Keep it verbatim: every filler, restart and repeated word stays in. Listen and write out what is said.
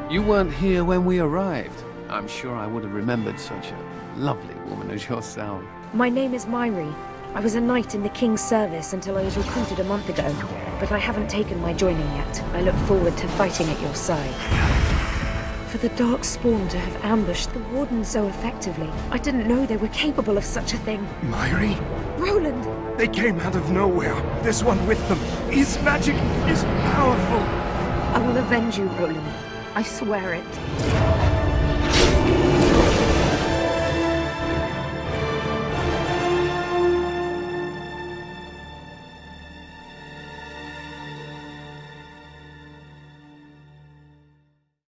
You weren't here when we arrived. I'm sure I would have remembered such a lovely woman as yourself. My name is Mhairi. I was a knight in the King's service until I was recruited a month ago, but I haven't taken my joining yet. I look forward to fighting at your side. For the Dark Spawn to have ambushed the Warden so effectively, I didn't know they were capable of such a thing. Mhairi? Roland! They came out of nowhere. This one with them. His magic is powerful. I will avenge you, Roland. I swear it.